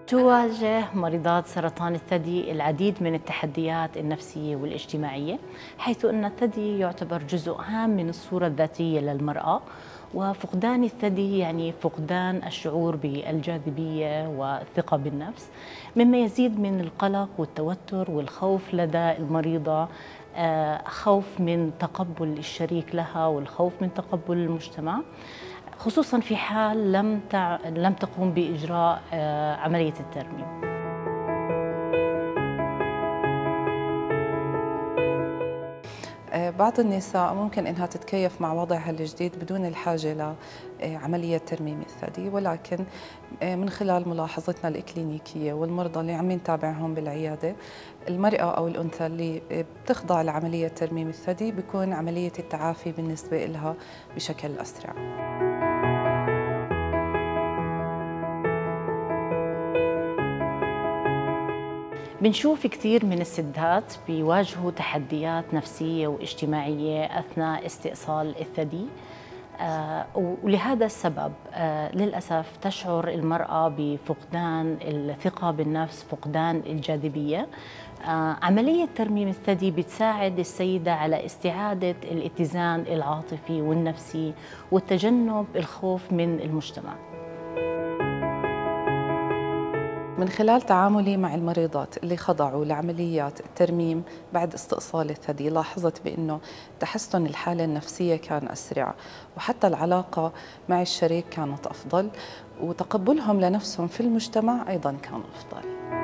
تواجه مريضات سرطان الثدي العديد من التحديات النفسية والاجتماعية، حيث أن الثدي يعتبر جزء هام من الصورة الذاتية للمرأة، وفقدان الثدي يعني فقدان الشعور بالجاذبية والثقة بالنفس، مما يزيد من القلق والتوتر والخوف لدى المريضة، خوف من تقبل الشريك لها والخوف من تقبل المجتمع، خصوصا في حال لم تقوم بإجراء عملية الترميم. بعض النساء ممكن إنها تتكيف مع وضعها الجديد بدون الحاجة لعملية ترميم الثدي، ولكن من خلال ملاحظتنا الإكلينيكية والمرضى اللي عم نتابعهم بالعيادة، المرأة أو الأنثى اللي بتخضع لعملية ترميم الثدي بيكون عملية التعافي بالنسبة لها بشكل أسرع. بنشوف كثير من السيدات بيواجهوا تحديات نفسية واجتماعية أثناء استئصال الثدي، ولهذا السبب للأسف تشعر المرأة بفقدان الثقة بالنفس، فقدان الجاذبية. عملية ترميم الثدي بتساعد السيدة على استعادة الاتزان العاطفي والنفسي وتجنب الخوف من المجتمع. من خلال تعاملي مع المريضات اللي خضعوا لعمليات الترميم بعد استئصال الثدي، لاحظت بأنه تحسن الحالة النفسية كان أسرع، وحتى العلاقة مع الشريك كانت أفضل، وتقبلهم لنفسهم في المجتمع أيضا كان أفضل.